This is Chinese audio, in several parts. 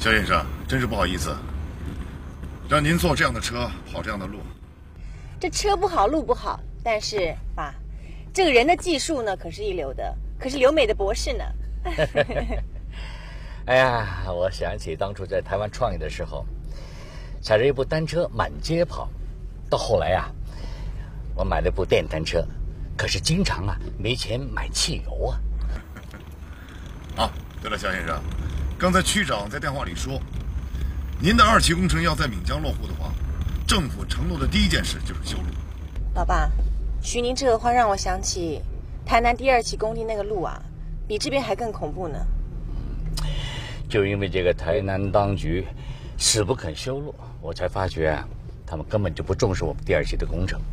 肖先生，真是不好意思，让您坐这样的车，跑这样的路。 这车不好，路不好，但是爸，这个人的技术呢可是一流的，可是留美的博士呢。 哎呀，我想起当初在台湾创业的时候，踩着一部单车满街跑，到后来啊，我买了部电单车，可是经常没钱买汽油啊。 啊，对了，肖先生，刚才区长在电话里说，您的2期工程要在闽江落户的话，政府承诺的第一件事就是修路。 老爸，许您这个话让我想起台南第2期工地那个路啊，比这边还更恐怖呢。 就因为这个台南当局死不肯修路，我才发觉他们根本就不重视我们第2期的工程。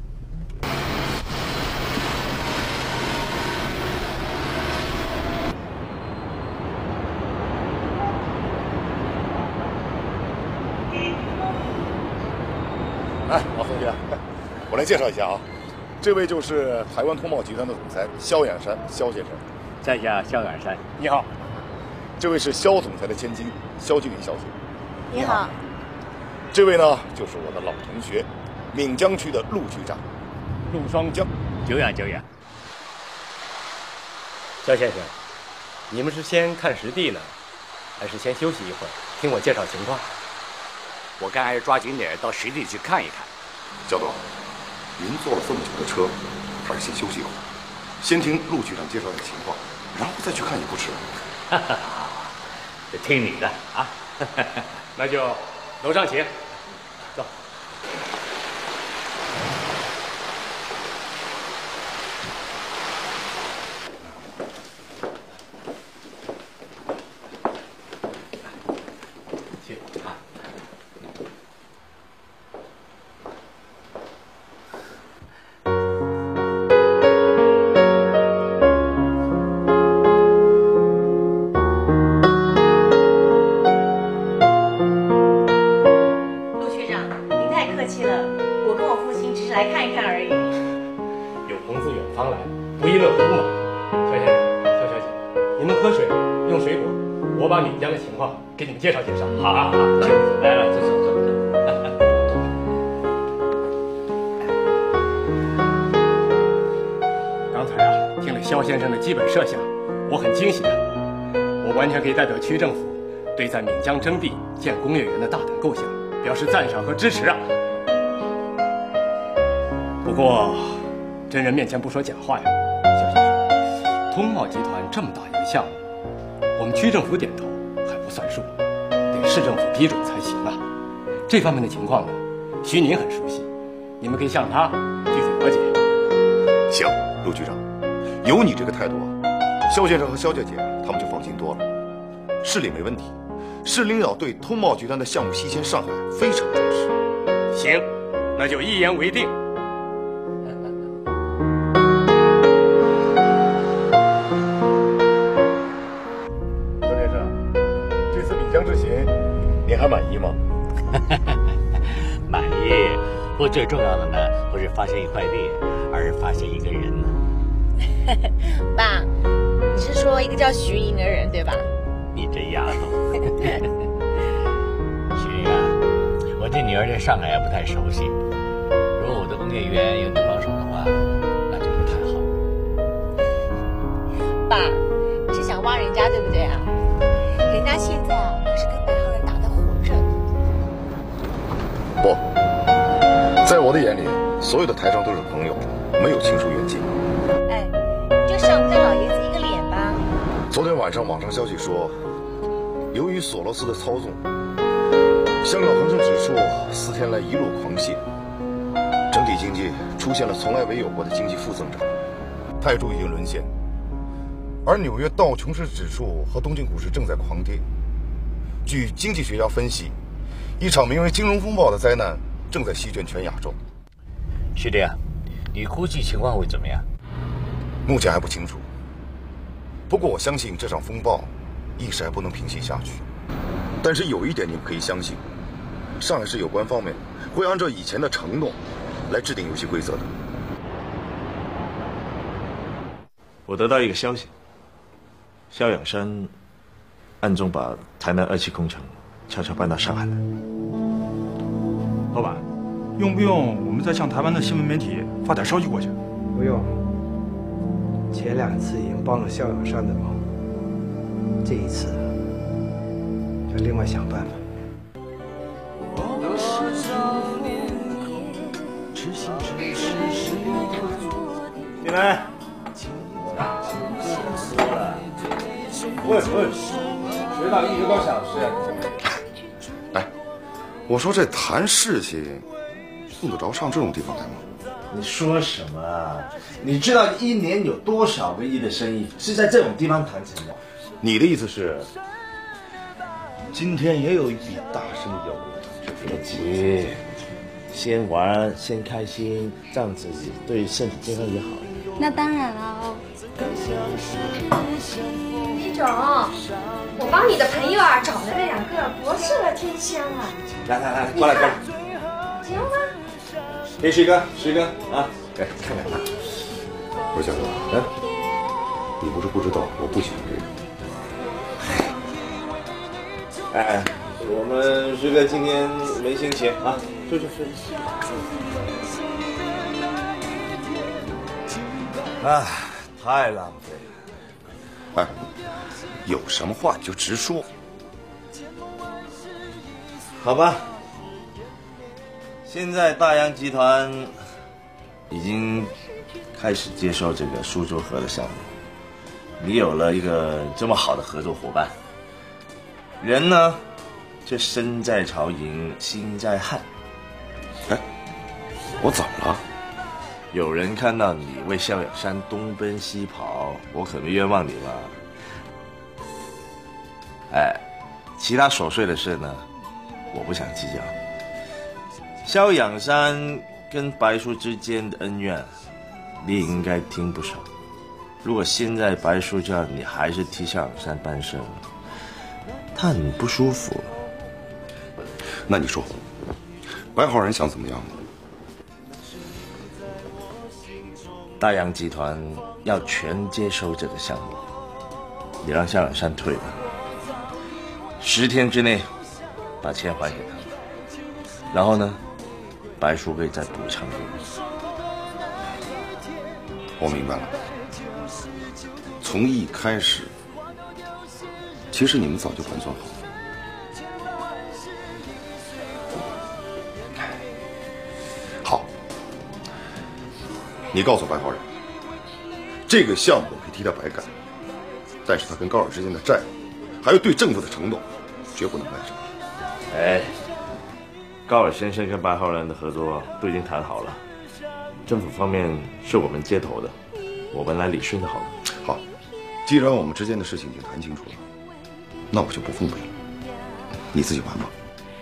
哎，老同学，我来介绍一下啊，这位就是台湾通贸集团的总裁萧远山，萧先生。 在下萧远山， 你好。这位是萧总裁的千金萧静云小姐。 你好。 这位呢，就是我的老同学，闽江区的陆局长陆双江。 久仰久仰。 萧先生，你们是先看实地呢，还是先休息一会儿，听我介绍情况？ 我看还是抓紧点到实地去看一看。 肖总，您坐了这么久的车，还是先休息一会儿，先听陆局长介绍点情况，然后再去看也不迟。 听你的啊。 那就楼上请，走。请啊。 来看一看而已。 有朋自远方来，不亦乐乎嘛。肖先生、肖小姐，你们喝水用水果，我把闽江的情况给你们介绍介绍。好，来了，走。刚才听了肖先生的基本设想，我很惊喜的。我完全可以代表区政府对在闽江征地建工业园的大胆构想表示赞赏和支持啊。不过，真人面前不说假话呀，肖先生。通贸集团这么大一个项目，我们区政府点头还不算数，得市政府批准才行啊。这方面的情况呢，徐您很熟悉，你们可以向他具体了解。 行，陆局长，有你这个态度，肖先生和肖小姐他们就放心多了。市里没问题，市领导对通贸集团的项目西迁上海非常重视。 行，那就一言为定。 你还满意吗？ 满意。不过最重要的呢，不是发现一块地，而是发现一个人呢。 爸，你是说一个叫徐莹的人对吧？ 你这丫头。徐莹啊，我这女儿在上海还不太熟悉，如果我的工业园有你帮手的话，那就会太好。 爸，你是想挖人家对不对啊？人家现在可是跟白浩人打得火热呢。 不，在我的眼里，所有的台商都是朋友，没有亲疏远近。 哎，你就赏不了老爷子一个脸吧。 昨天晚上网上消息说，由于索罗斯的操纵，香港恒生指数4天来一路狂泻，整体经济出现了从来未有过的经济负增长，泰铢已经沦陷。而纽约道琼斯指数和东京股市正在狂跌。据经济学家分析，一场名为金融风暴的灾难正在席卷全亚洲。 师弟啊，你估计情况会怎么样？ 目前还不清楚。不过我相信这场风暴一时还不能平息下去。但是有一点你们可以相信，上海市有关方面会按照以前的承诺来制定游戏规则的。 我得到一个消息，萧远山暗中把台南2期工程悄悄搬到上海来。 老板，用不用我们再向台湾的新闻媒体发点消息过去？ 不用，前2次已经帮了萧仰山的忙，这一次要另外想办法。 进来。问，学到1个多小时。 哎，我说这谈事情，用得着上这种地方来吗？ 你说什么啊？你知道1年有多少个亿的生意是在这种地方谈成的？ 你的意思是， 今天也有一笔大生意要我谈，别急，先玩，先开心，这样子对身体健康也好。 那当然了哦。 李总，我帮你的朋友啊找来了2个博士了天香啊！ 来，过来， 行吗？ 给11个啊！来看看。 不是小哥，你不是不知道，我不喜欢这个。 哎，我们11个今天没心情啊，睡。啊，太浪费了。 哎，有什么话你就直说。 好吧，现在大洋集团已经开始接受这个苏州河的项目，你有了一个这么好的合作伙伴，人呢却身在曹营心在汉。 哎，我怎么了？ 有人看到你为萧仰山东奔西跑，我可没冤枉你嘛。哎，其他琐碎的事呢，我不想计较。萧仰山跟白叔之间的恩怨，你也应该听不少。如果现在白叔叫你还是替萧仰山办事，他很不舒服。 那你说，白浩然想怎么样呢？ 大洋集团要全接收这个项目，你让萧仰山退了，10天之内把钱还给他，然后呢，白叔可以再补偿给你。 我明白了。从一开始，其实你们早就盘算好了。好，你告诉白浩然，这个项目我可以替他白干，但是他跟高尔之间的债务，还有对政府的承诺，绝不能赖上。 哎，高尔先生跟白浩然的合作都已经谈好了，政府方面是我们接头的，我们来理顺就好了。 好，既然我们之间的事情已经谈清楚了，那我就不奉陪了，你自己玩吧。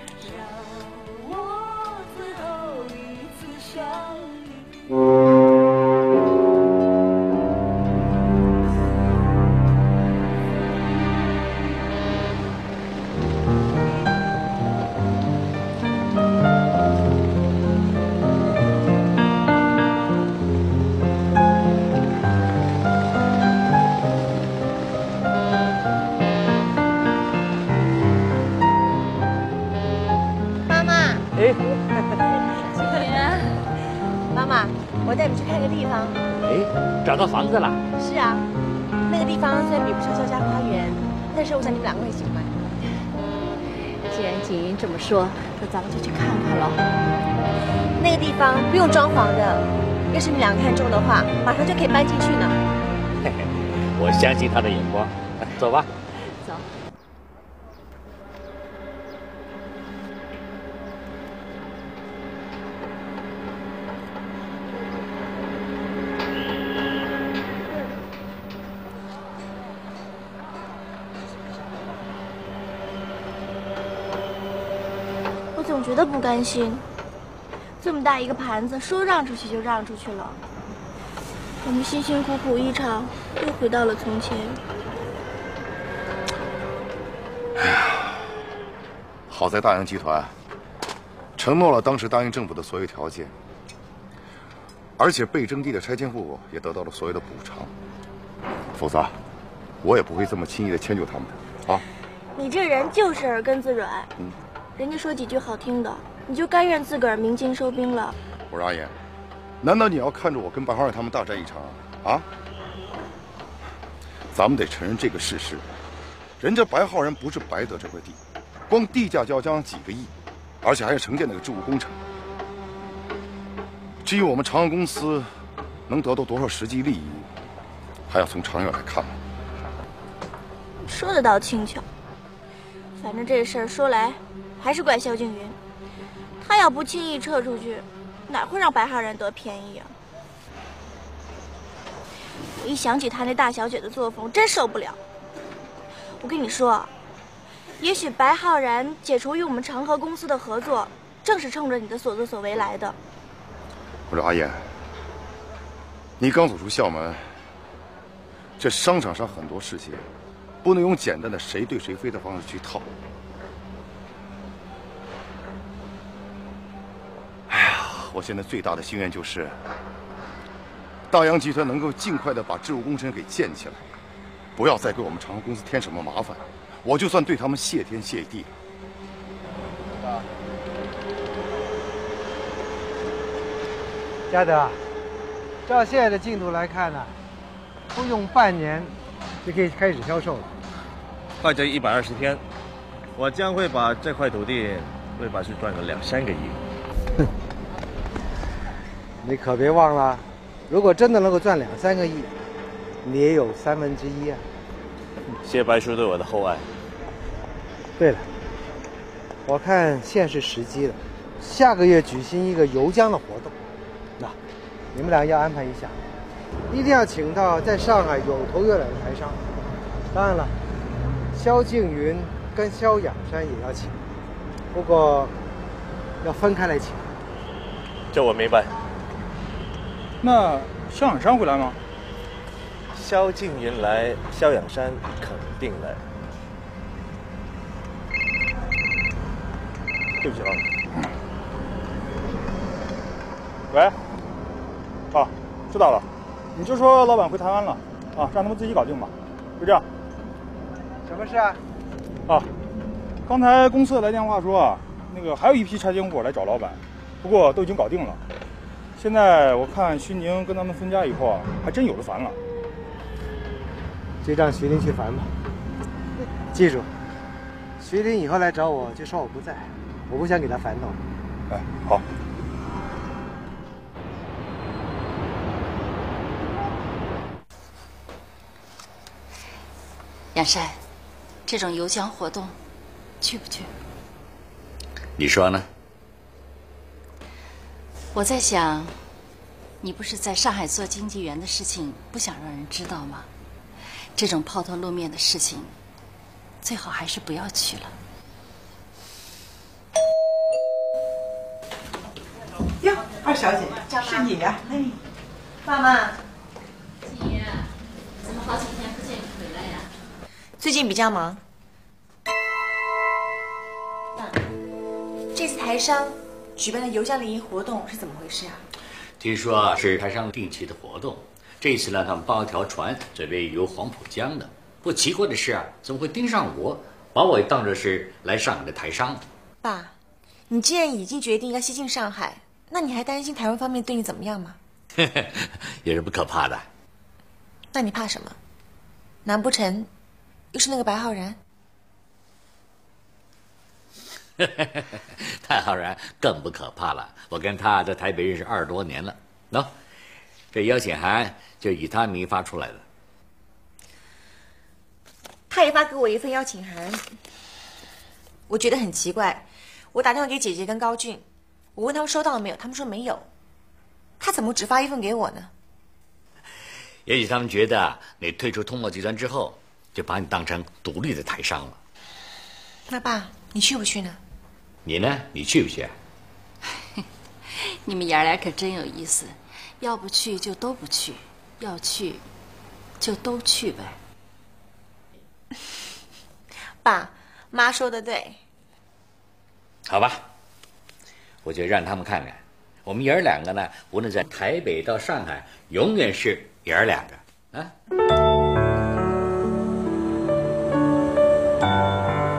妈妈，我带你去看个地方。 哎，找到房子了？ 是啊，那个地方虽然比不上萧家花园，但是我想你们2个会喜欢。 既然景云这么说，那咱们就去看看喽。 那个地方不用装潢的，要是你们2个看中的话，马上就可以搬进去呢。 嘿嘿，我相信他的眼光。走吧。 走。 我总觉得不甘心，这么大一个盘子，说让出去就让出去了。我们辛辛苦苦一场，又回到了从前。 哎呀，好在大洋集团承诺了当时答应政府的所有条件，而且被征地的拆迁户也得到了所有的补偿，否则我也不会这么轻易的迁就他们的啊。 你这人就是耳根子软。人家说几句好听的，你就甘愿自个儿鸣金收兵了。 我说阿言，难道你要看着我跟白浩然他们大战一场啊？咱们得承认这个事实，人家白浩然不是白得这块地，光地价就要将近几个亿，而且还要承建那个置物工程。至于我们长安公司能得到多少实际利益，还要从长远来看嘛。 说得倒轻巧，反正这事儿说来还是怪萧静云，他要不轻易撤出去，哪会让白浩然得便宜啊？我一想起他那大小姐的作风，真受不了。我跟你说，也许白浩然解除与我们长河公司的合作，正是冲着你的所作所为来的。 我说阿言，你刚走出校门，这商场上很多事情，不能用简单的谁对谁非的方式去套。哎呀，我现在最大的心愿就是，大洋集团能够尽快的把置物工程给建起来，不要再给我们长河公司添什么麻烦，我就算对他们谢天谢地。 嘉德，照现在的进度来看呢，不用半年就可以开始销售了。 快这120天，我将会把这块土地为百事赚个2-3个亿。 哼，你可别忘了，如果真的能够赚2-3个亿，你也有1/3啊。 谢白叔对我的厚爱。 对了，我看现在是时机了，下个月举行一个游江的活动，那你们俩要安排一下，一定要请到在上海有头有脸的台商。当然了，萧静云跟萧仰山也要请，不过要分开来请。 这我明白。 那萧仰山会来吗？ 萧静云来，萧仰山肯定来。对不起老板。 喂，啊，知道了，你就说老板回台湾了，啊，让他们自己搞定吧，就这样。 什么事啊？ 啊，刚才公司来电话说啊，那个还有一批拆迁户来找老板，不过都已经搞定了。现在我看徐宁跟他们分家以后啊，还真有的烦了。 就让徐林去烦吧。记住，徐林以后来找我就说我不在，我不想给他烦到。 哎，好。 杨山，这种游江活动，去不去？ 你说呢？ 我在想，你不是在上海做经纪员的事情不想让人知道吗？这种抛头露面的事情，最好还是不要去了。 哟，二小姐，是你呀！哎， 妈妈， 静怡，怎么好几天不见你回来呀？ 最近比较忙。这次台商举办的游江联谊活动是怎么回事啊？ 听说是台商定期的活动，这次呢，他们包一条船准备游黄浦江的。不过奇怪的是啊，怎么会盯上我，把我也当作是来上海的台商？ 爸，你既然已经决定要西进上海，那你还担心台湾方面对你怎么样吗？ 有什么可怕的？ 那你怕什么？难不成又是那个白浩然？ 太浩然更不可怕了，我跟他在台北认识20多年了。喏，这邀请函就以他名义发出来的。 他也发给我一份邀请函，我觉得很奇怪。我打电话给姐姐跟高俊，我问他们收到了没有，他们说没有。他怎么只发一份给我呢？ 也许他们觉得你退出通贸集团之后，就把你当成独立的台商了。 那爸，你去不去呢？ 你呢？你去不去？ 你们爷俩可真有意思，要不去就都不去，要去就都去呗。 爸妈说的对。 好吧，我就让他们看看，我们爷儿两个呢，无论在台北到上海，永远是爷儿两个啊。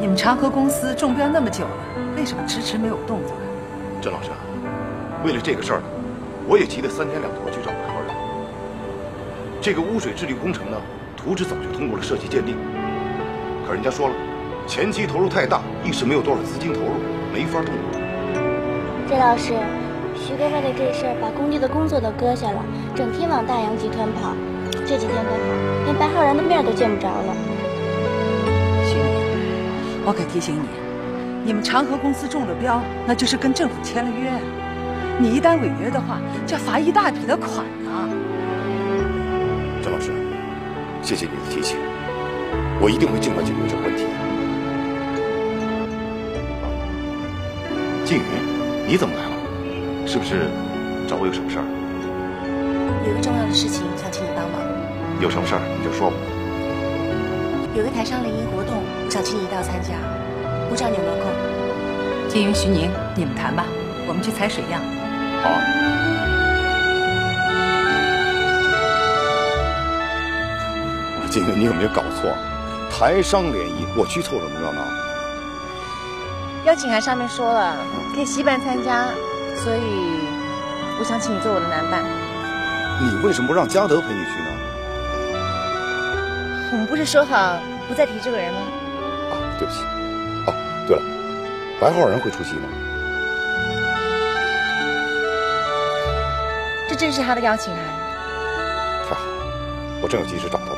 你们长河公司中标那么久了，为什么迟迟没有动作？ 郑老师，为了这个事儿呢，我也急得3天2头去找白浩然。这个污水治理工程呢，图纸早就通过了设计鉴定，可人家说了，前期投入太大，一时没有多少资金投入，没法动工。 郑老师，徐哥为了这事儿把工地的工作都搁下了，整天往大洋集团跑，这几天可好，连白浩然的面都见不着了。 徐明，我可提醒你，你们长河公司中了标，那就是跟政府签了约，你一旦违约的话，就要罚一大笔的款呢。 郑老师，谢谢你的提醒，我一定会尽快解决这个问题的。静宇，你怎么来了？是不是找我有什么事儿？ 有一个重要的事情想请你帮忙。 有什么事儿你就说吧。 有个台商联谊活动，我想请你一道参加，不知道你有没有空？ 金云、徐宁，你们谈吧，我们去采水样。 好啊。静云，你有没有搞错？台商联谊，我去凑什么热闹？ 邀请函上面说了可以惜办参加，所以我想请你做我的男伴。 你为什么不让嘉德陪你去呢？ 我们不是说好不再提这个人吗？ 啊，对不起。哦，对了，白浩然会出席吗？ 这正是他的邀请函。 太好，我正有急事找他呢。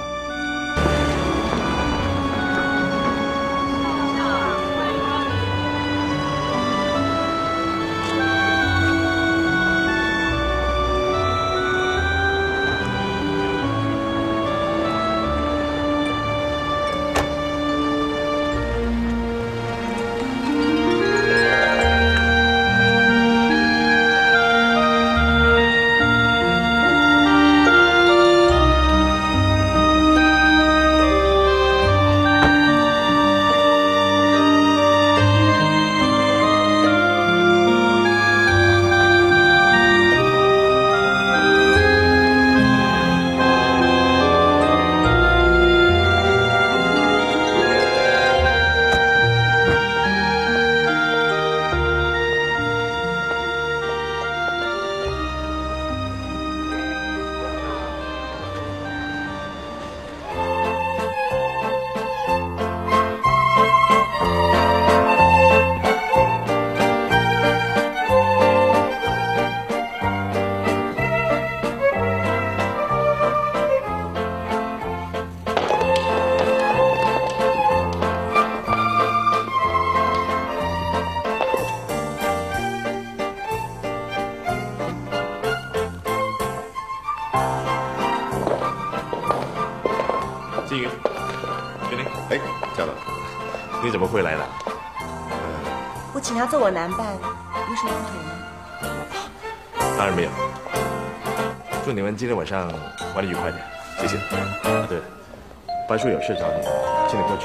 金云，徐宁， 哎，嘉乐， 你怎么会来了？ 我请他做我男伴，有什么不妥吗？ 当然没有。祝你们今天晚上玩得愉快点，谢谢。啊，对了，白叔有事找你，请你过去。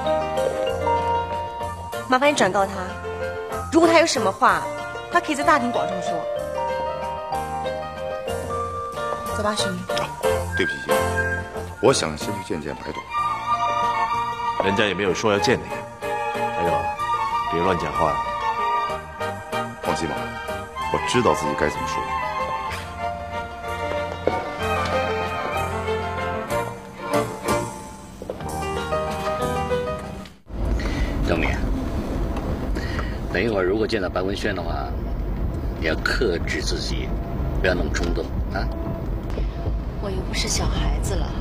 麻烦你转告他，如果他有什么话，他可以在大庭广众说。走吧，徐明。 对不起，姐，我想先去见见白董。 人家也没有说要见你。还有，别乱讲话。 放心吧，我知道自己该怎么说。 郑明，等一会儿如果见到白文轩的话，你要克制自己，不要那么冲动啊。 我又不是小孩子了。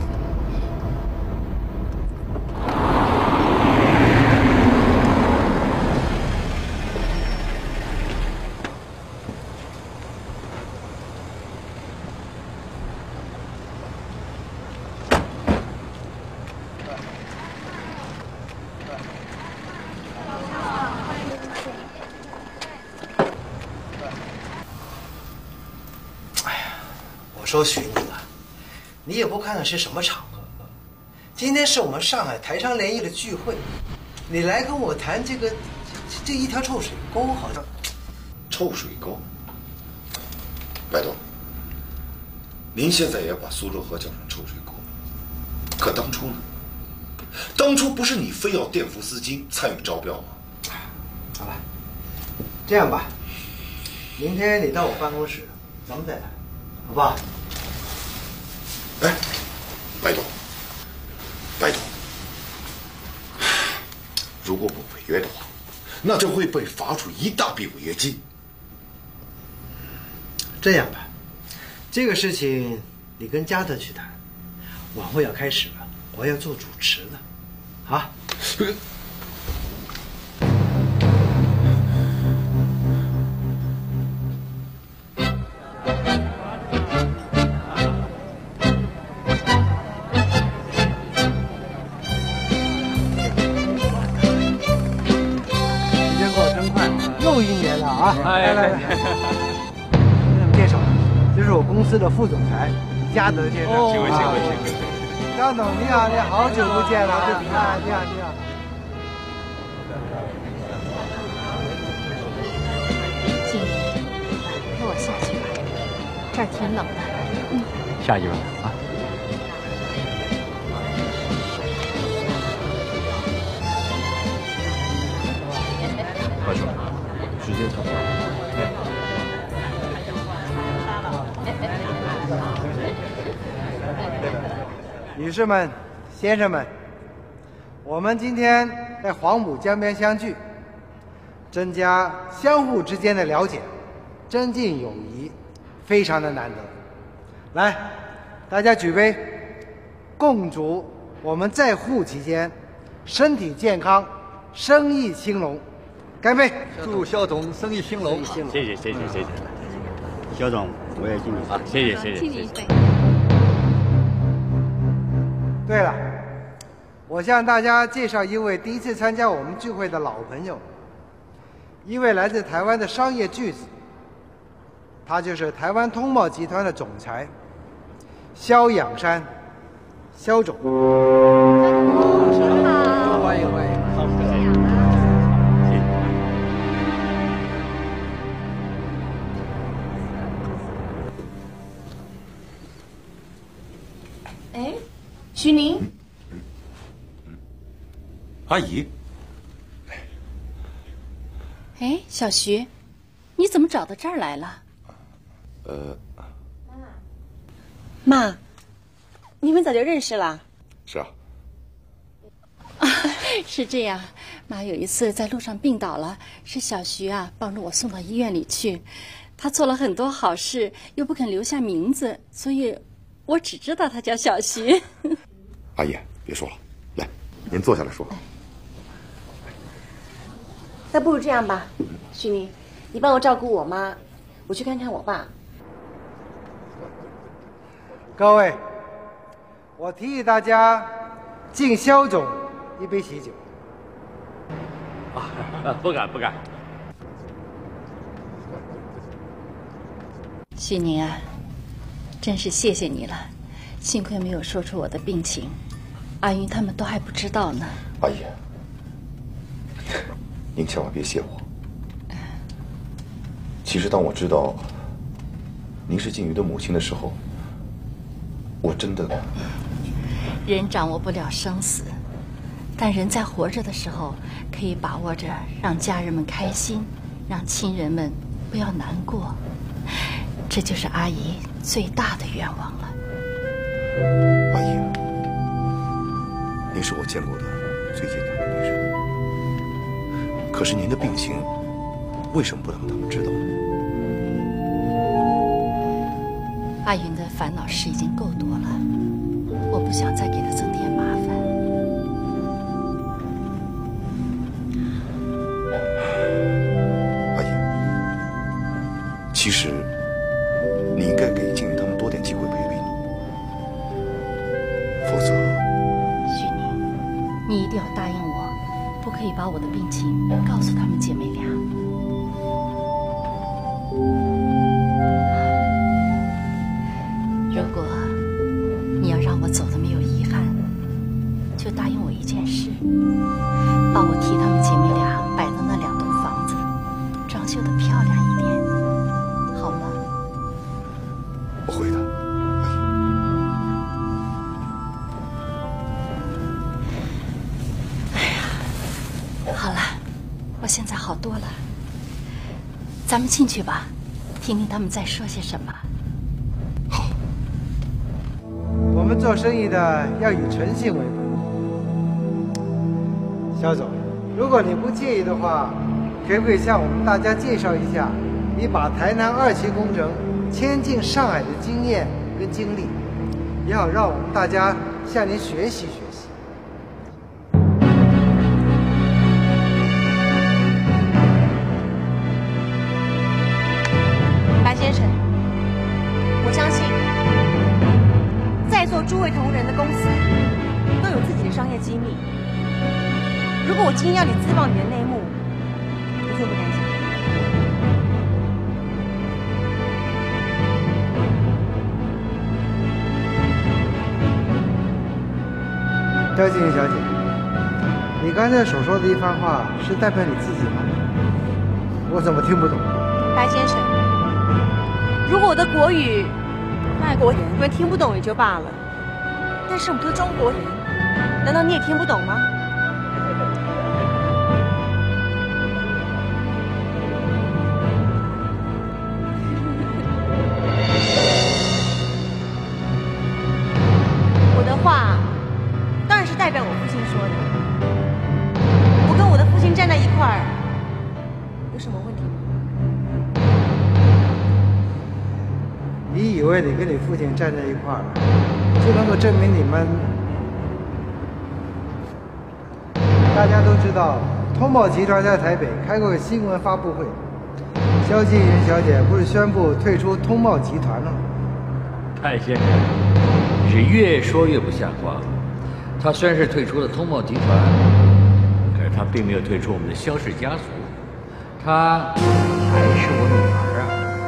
我说许宁啊，你也不看看是什么场合，今天是我们上海台商联谊的聚会，你来跟我谈这一条臭水沟，好像臭水沟。白董，您现在也把苏州河叫成臭水沟，可当初呢， 当初不是你非要垫付资金参与招标吗？ 好吧，这样吧，明天你到我办公室，咱们再谈，好不好？ 哎，白董，白董，如果我违约的话，那就会被罚出一大笔违约金。 这样吧，这个事情你跟嘉德去谈，晚会要开始了，我要做主持的，啊？又1年了啊！来，给你们介绍，这是我公司的副总裁嘉德先生。 幸会。 张总，你好，好久不见了。你好。 静怡，陪我下去吧，这儿挺冷的。 下去吧啊。 白兄，时间差不多。 女士们、先生们，我们今天在黄浦江边相聚，增加相互之间的了解，增进友谊，非常的难得。来，大家举杯，共祝我们在沪期间身体健康，生意兴隆。干杯！ 祝肖总生意兴隆。 谢谢。 肖总，我也敬你啊，谢谢。 敬你一杯。 对了，我向大家介绍一位第一次参加我们聚会的老朋友，一位来自台湾的商业巨子，他就是台湾通贸集团的总裁萧仰山，萧总。欢迎。 哎，徐宁， 阿姨， 哎，小徐，你怎么找到这儿来了？ 妈，你们早就认识了？ 是啊。 是这样，妈有一次在路上病倒了，是小徐啊帮着我送到医院里去。他做了很多好事，又不肯留下名字，所以我只知道他叫小徐。 阿姨，别说了，来，您坐下来说。 那不如这样吧，徐宁，你帮我照顾我妈，我去看看我爸。 各位，我提议大家敬萧总一杯喜酒。 不敢。 徐宁啊，真是谢谢你了，幸亏没有说出我的病情，阿云他们都还不知道呢。 阿姨，您千万别谢我。其实当我知道您是静瑜的母亲的时候，我真的…… 人掌握不了生死，但人在活着的时候，可以把握着让家人们开心，让亲人们不要难过。这就是阿姨最大的愿望了。 阿姨，您是我见过的最坚强的女人。可是您的病情，为什么不让他们知道呢？ 阿云的烦恼事已经够多了，我不想再给她增添麻烦。 阿姨，其实你应该给静瑜他们多点机会陪陪你，否则…… 徐宁，你一定要答应我，不可以把我的病情告诉她们姐妹俩。如果你要让我走的没有遗憾，就答应我一件事，帮我替她们姐妹俩摆的那2栋房子装修的漂亮一点，好吗？ 我会的，阿姨。 我现在好多了。咱们进去吧，听听他们在说些什么。 好。我们做生意的要以诚信为本。肖总，如果你不介意的话，可不可以向我们大家介绍一下你把台南2期工程迁进上海的经验跟经历，也好让我们大家向您学习学习。 白先生，我相信在座诸位同仁的公司都有自己的商业机密。如果我今天要你自曝你的内幕，你会不会担心？ 刁静小姐，你刚才所说的一番话是代表你自己吗？我怎么听不懂？ 白先生，如果我的国语外国人听不懂也就罢了，但是我们都是中国人，难道你也听不懂吗？我的话当然是代表我父亲说的，我跟我的父亲站在一块儿，有什么问题吗？ 你以为你跟你父亲站在一块儿，就能够证明你们？大家都知道，通宝集团在台北开过个新闻发布会，萧静云小姐不是宣布退出通宝集团了吗？ 戴先生，你是越说越不像话。他虽然是退出了通茂集团，可是他并没有退出我们的萧氏家族，她还是我女儿啊。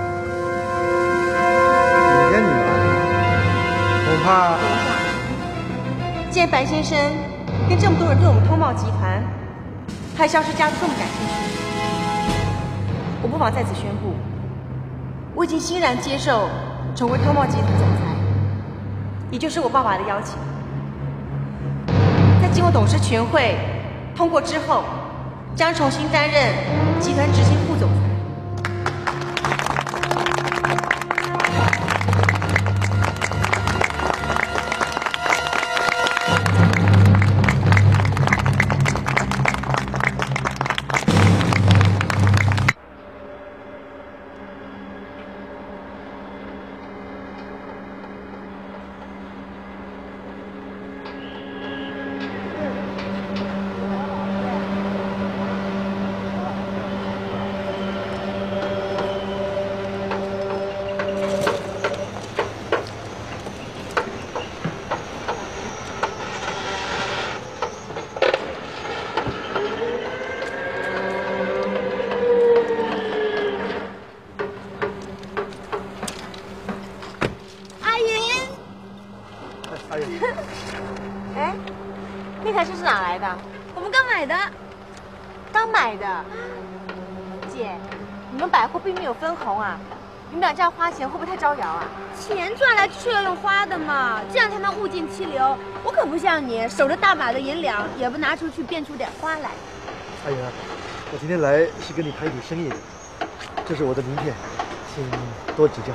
你的女儿？恐怕…… 既然白先生跟这么多人对我们通茂集团还有萧氏家族这么感兴趣，我不妨在此宣布，我已经欣然接受成为通茂集团总裁，也就是我爸爸的邀请。在经过董事全会通过之后，将重新担任集团执行副总裁。哎，那台车是哪来的？ 我们刚买的。 刚买的？姐，你们百货并没有分红啊，你们俩这样花钱会不会太招摇啊？ 钱赚来就是要用花的嘛，这样才能物尽其流。我可不像你，守着大把的银两，也不拿出去变出点花来。 阿云啊，我今天来是跟你谈一笔生意的，这是我的名片，请多指教。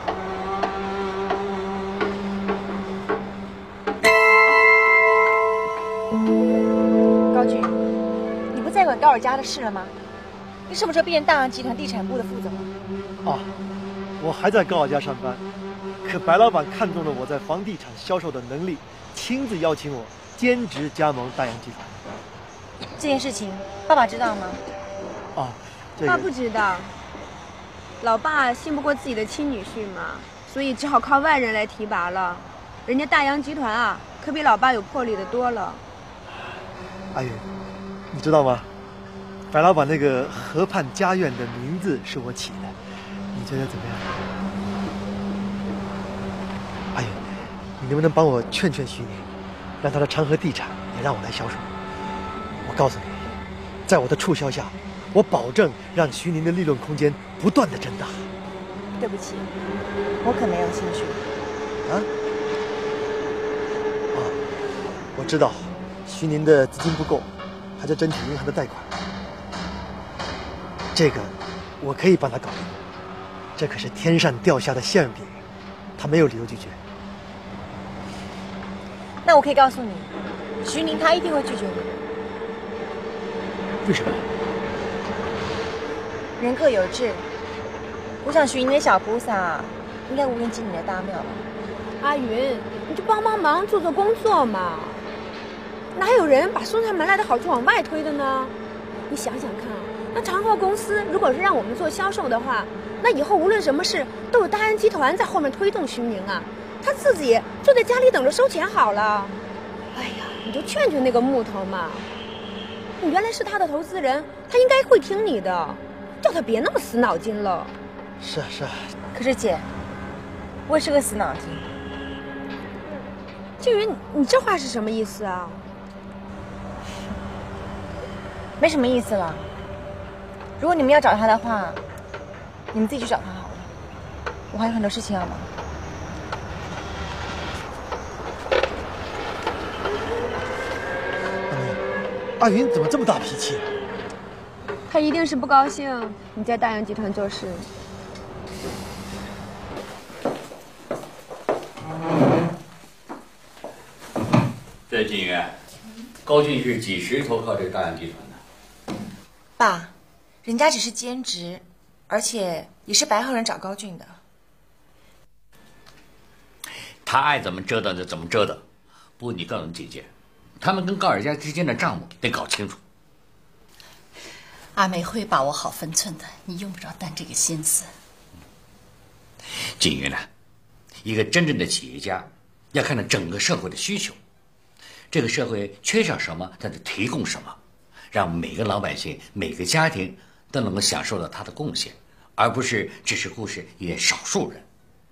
高俊，你不再管高尔家的事了吗？你什么时候变成大洋集团地产部的副总了？ 啊，我还在高尔家上班，可白老板看中了我在房地产销售的能力，亲自邀请我兼职加盟大洋集团。 这件事情，爸爸知道吗？ 啊，这个爸不知道。老爸信不过自己的亲女婿嘛，所以只好靠外人来提拔了。人家大洋集团啊，可比老爸有魄力的多了。 阿云，你知道吗？白老板那个河畔家苑的名字是我起的，你觉得怎么样？阿云，你能不能帮我劝劝徐宁，让他的长河地产也让我来销售？我告诉你，在我的促销下，我保证让徐宁的利润空间不断的增大。 对不起，我可没有兴趣。 啊？我知道徐宁的资金不够，还在争取银行的贷款。 这个我可以帮他搞定。这可是天上掉下的馅饼，他没有理由拒绝。 那我可以告诉你，徐宁他一定会拒绝你。 为什么？ 人各有志，我想徐宁的小菩萨应该无人进你的大庙吧。 阿云，你就帮帮忙，做做工作嘛。哪有人把送上门来的好处往外推的呢？你想想看，那长和公司如果是让我们做销售的话，那以后无论什么事都有大安集团在后面推动徐宁啊，他自己坐在家里等着收钱好了。哎呀，你就劝劝那个木头嘛，你原来是他的投资人，他应该会听你的，叫他别那么死脑筋了。 是啊是啊。 可是姐，我也是个死脑筋。 静云，你这话是什么意思啊？ 没什么意思了。如果你们要找他的话，你们自己去找他好了。我还有很多事情要忙。 阿云怎么这么大脾气？ 他一定是不高兴你在大洋集团做事。 这景云，高俊是几时投靠这个大洋集团的？ 爸，人家只是兼职，而且也是白浩然找高俊的。 他爱怎么折腾就怎么折腾。不过你告诉你姐姐，他们跟高尔家之间的账目得搞清楚。 阿梅会把握好分寸的，你用不着担这个心思。 景云呢，一个真正的企业家要看到整个社会的需求，这个社会缺少什么，他就提供什么，让每个老百姓、每个家庭都能够享受到他的贡献，而不是只是忽视一些少数人。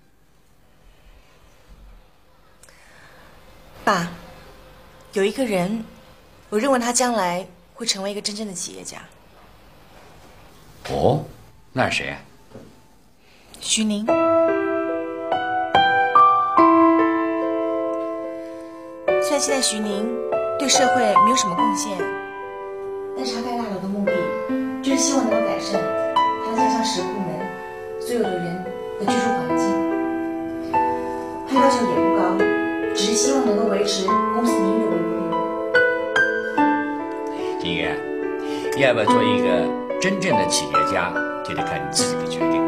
爸，有一个人，我认为他将来会成为一个真正的企业家。 哦，那是谁啊？ 徐宁。虽然现在徐宁对社会没有什么贡献，但是他盖大楼的目的就是希望能够改善他家乡10部门所有的人的居住环境。他要求也不高，只是希望能够维持公司名誉的稳定。 金源，要不要做一个真正的企业家，就得看你自己的决定。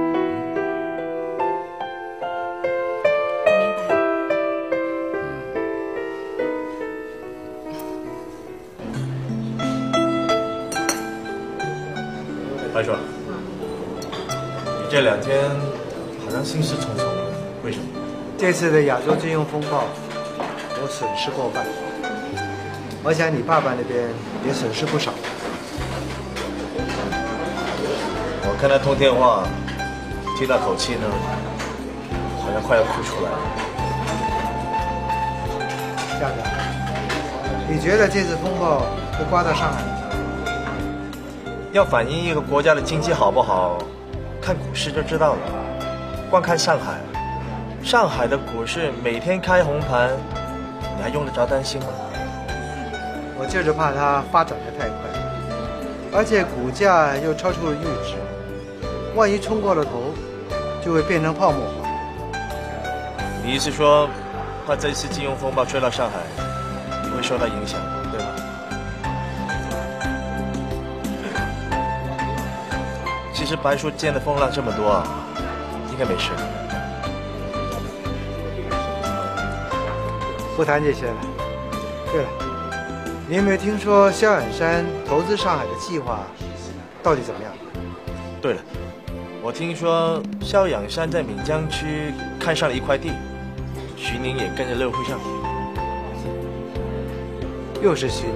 白叔，你这2天好像心事重重的，为什么？ 这次的亚洲金融风暴，我损失过半，我想你爸爸那边也损失不少。 我看他通电话，听那口气呢，好像快要哭出来了。 夏哥，你觉得这次风暴会刮到上海吗？ 要反映一个国家的经济好不好，看股市就知道了。光看上海，上海的股市每天开红盘，你还用得着担心吗？ 我就是怕它发展的太快，而且股价又超出了预值，万一冲过了头，就会变成泡沫化。 你意思说，怕这次金融风暴吹到上海，你会受到影响，对吧？其实白叔见的风浪这么多啊，应该没事。 不谈这些了。对了，你有没有听说萧远山投资上海的计划到底怎么样？ 对了，我听说萧仰山在闽江区看上了一块地，徐宁也跟着乐会上。 又是徐宁。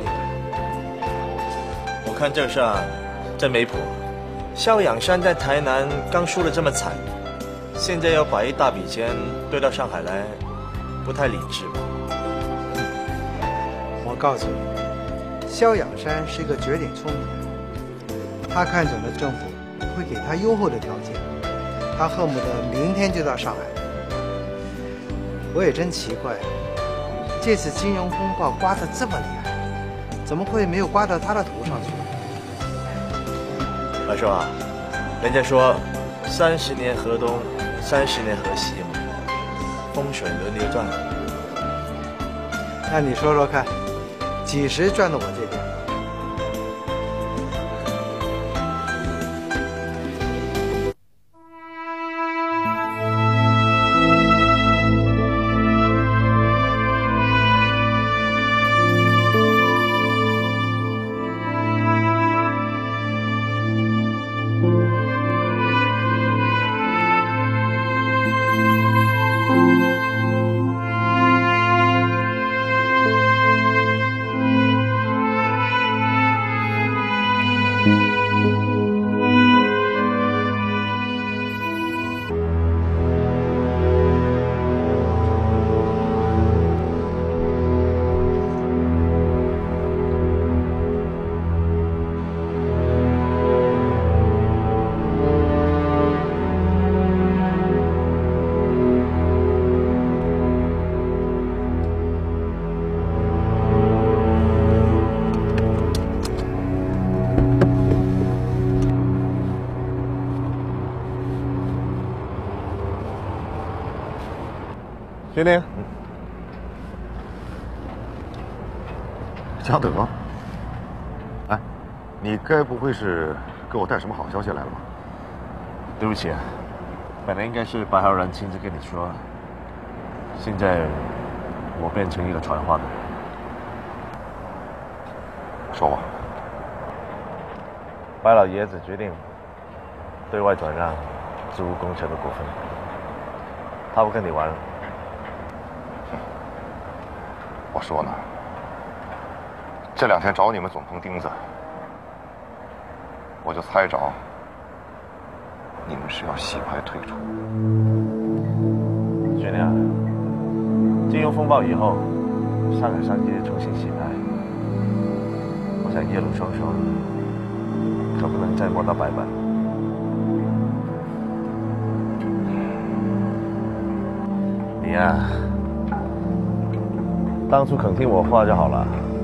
我看这事啊，真没谱。萧仰山在台南刚输得这么惨，现在要把一大笔钱兑到上海来，不太理智吧？ 我告诉你，萧仰山是一个绝顶聪明人，他看准了政府会给他优厚的条件，他恨不得明天就到上海来。我也真奇怪，这次金融风暴刮得这么厉害，怎么会没有刮到他的头上去？ 白叔啊， 人家说30年河东，30年河西嘛，风水轮流转。 那你说说看，几时转到我这边？ 徐宁，嘉德，哎，你该不会是给我带什么好消息来了吧？ 对不起，本来应该是白浩然亲自跟你说，现在我变成一个传话的人。 说吧。 白老爷子决定对外转让租屋工程的股份，他不跟你玩了。 我说呢，这2天找你们总碰钉子，我就猜着你们是要洗牌退出。 徐亮，金融风暴以后，上海商界重新洗牌，我想叶鲁双双可不能再摸到白板。你呀，当初肯听我话就好了，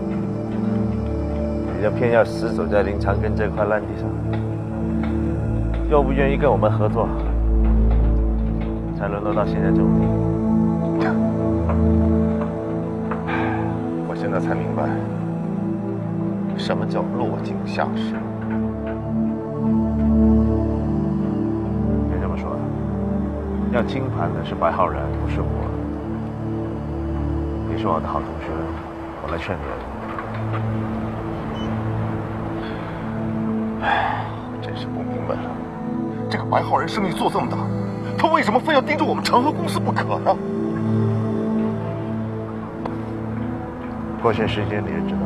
你就偏要死守在林长庚这块烂地上，又不愿意跟我们合作，才沦落到现在这种地步。 我现在才明白，什么叫落井下石。 别这么说，要清盘的是白浩然，不是我。你是我的好同学，我来劝你。 唉，真是不明白了，这个白浩然生意做这么大，他为什么非要盯着我们长河公司不可呢？ 过些时间你也知道。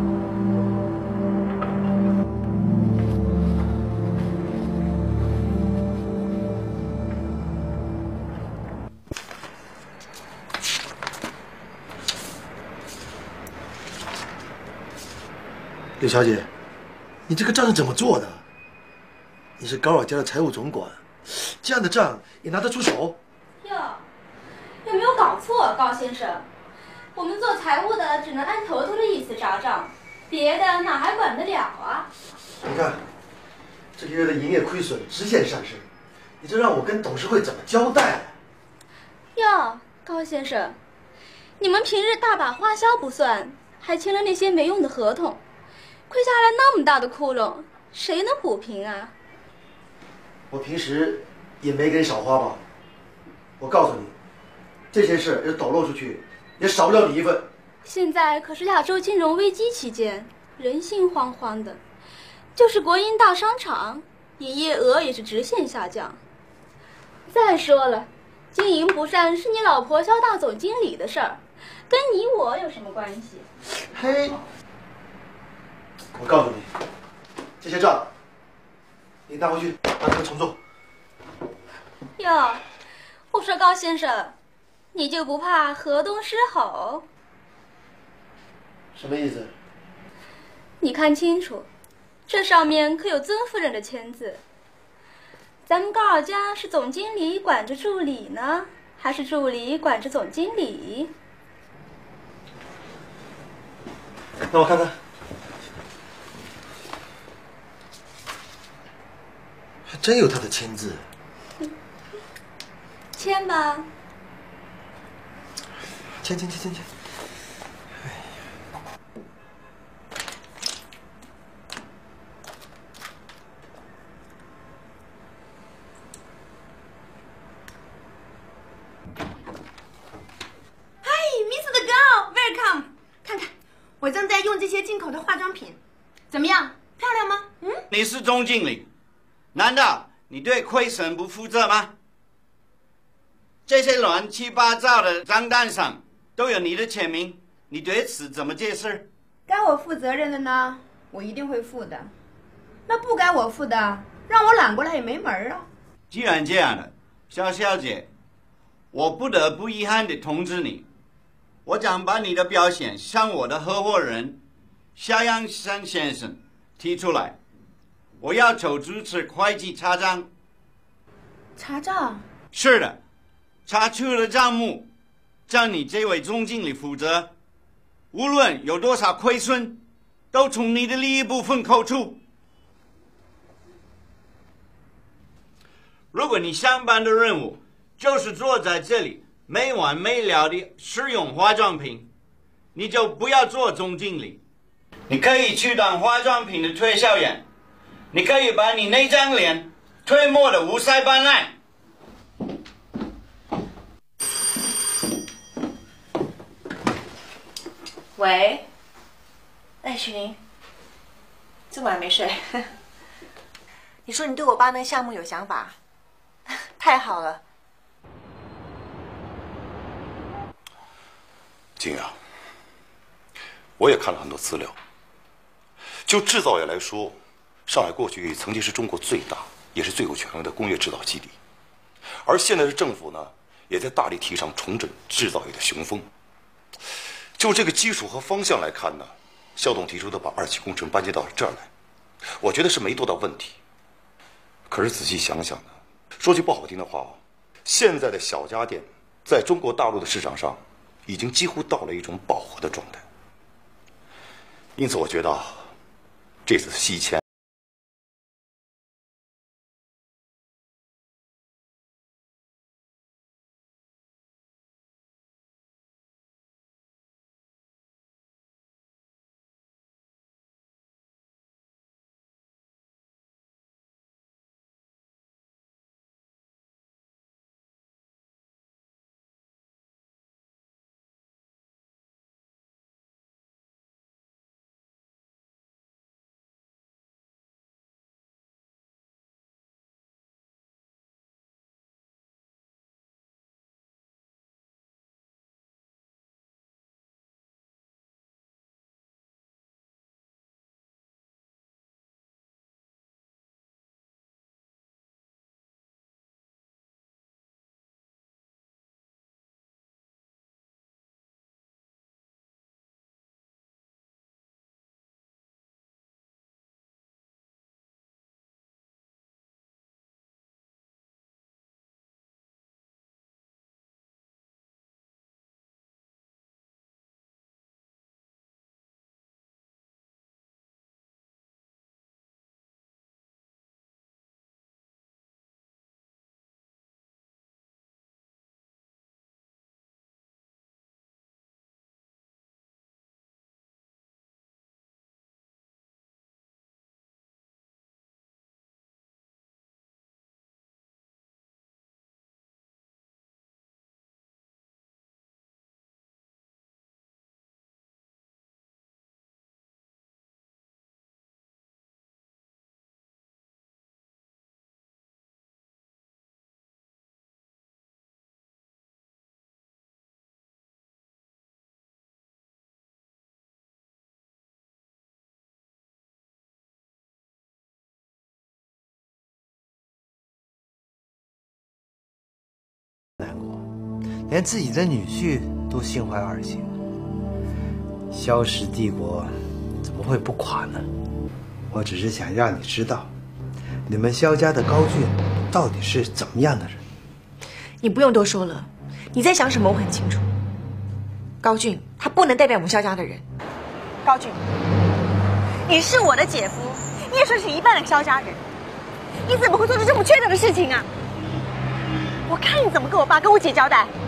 柳小姐，你这个账是怎么做的？你是高尔家的财务总管，这样的账也拿得出手？ 哟，有没有搞错，高先生？我们做财务的只能按头头的意思查账，别的哪还管得了啊？ 你看，这个月的营业亏损直线上升，你这让我跟董事会怎么交代？ 哟，高先生，你们平日大把花销不算，还签了那些没用的合同，亏下来那么大的窟窿，谁能补平啊？ 我平时也没给你少花吧？我告诉你，这些事要抖露出去，也少不了你一份。 现在可是亚洲金融危机期间，人心惶惶的，就是国营大商场，营业额也是直线下降。再说了，经营不善是你老婆肖大总经理的事儿，跟你我有什么关系？ 嘿，我告诉你，这些账你拿回去让他们重做。 哟，我说高先生，你就不怕河东狮吼？ 什么意思？ 你看清楚，这上面可有曾夫人的签字。咱们高尔家是总经理管着助理呢，还是助理管着总经理？ 让我看看。 还真有他的签字。 签吧。 签。 我正在用这些进口的化妆品，怎么样？漂亮吗？ 你是总经理，难道你对亏损不负责吗？这些乱七八糟的账单上都有你的签名，你对此怎么解释？ 该我负责任的呢，我一定会负的。那不该我负的，让我揽过来也没门啊。 既然这样了，肖小姐，我不得不遗憾地通知你，我将把你的表现向我的合伙人夏阳山先生提出来，我要求主持会计查账。 查账？ 是的，查出的账目将你这位总经理负责，无论有多少亏损，都从你的利益部分扣除。如果你上班的任务就是坐在这里没完没了的使用化妆品，你就不要做总经理。你可以去当化妆品的推销员，你可以把你那张脸推磨得五彩斑斓。 喂，赖群，这么晚没睡？你说你对我爸那个项目有想法，太好了。 金阳，我也看了很多资料。就制造业来说，上海过去曾经是中国最大也是最有权威的工业制造基地，而现在的政府呢，也在大力提倡重振制造业的雄风。就这个基础和方向来看呢，肖董提出的把2期工程搬接到这儿来，我觉得是没多大问题。可是仔细想想呢，说句不好听的话，现在的小家电在中国大陆的市场上已经几乎到了一种饱和的状态。因此我觉得这次西迁连自己的女婿都心怀二心，萧氏帝国怎么会不垮呢？我只是想让你知道，你们萧家的高俊到底是怎么样的人。 你不用多说了，你在想什么我很清楚。高俊他不能代表我们萧家的人。高俊，你是我的姐夫，你也算是一半的萧家人。 你怎么会做出这么缺德的事情啊？我看你怎么跟我爸跟我姐交代。